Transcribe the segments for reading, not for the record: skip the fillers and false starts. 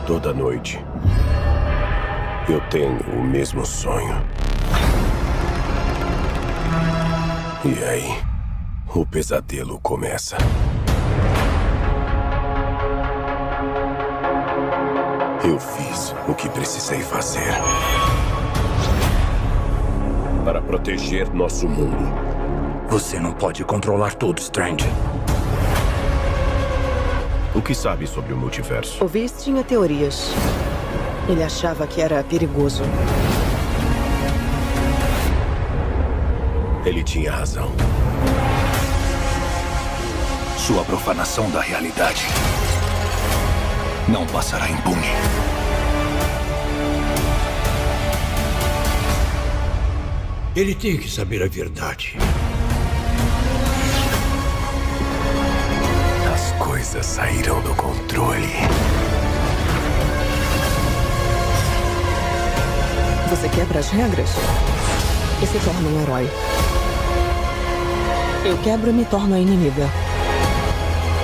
toda noite. Eu tenho o mesmo sonho. E aí, o pesadelo começa. Eu fiz o que precisei fazer para proteger nosso mundo. Você não pode controlar tudo, Strange. O que sabe sobre o multiverso? O Viz tinha teorias. Ele achava que era perigoso. Ele tinha razão. Sua profanação da realidade não passará impune. Ele tem que saber a verdade. As coisas saíram do controle. Você quebra as regras e se torna um herói. Eu quebro e me torno a inimiga.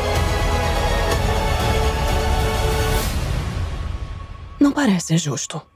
Não parece justo.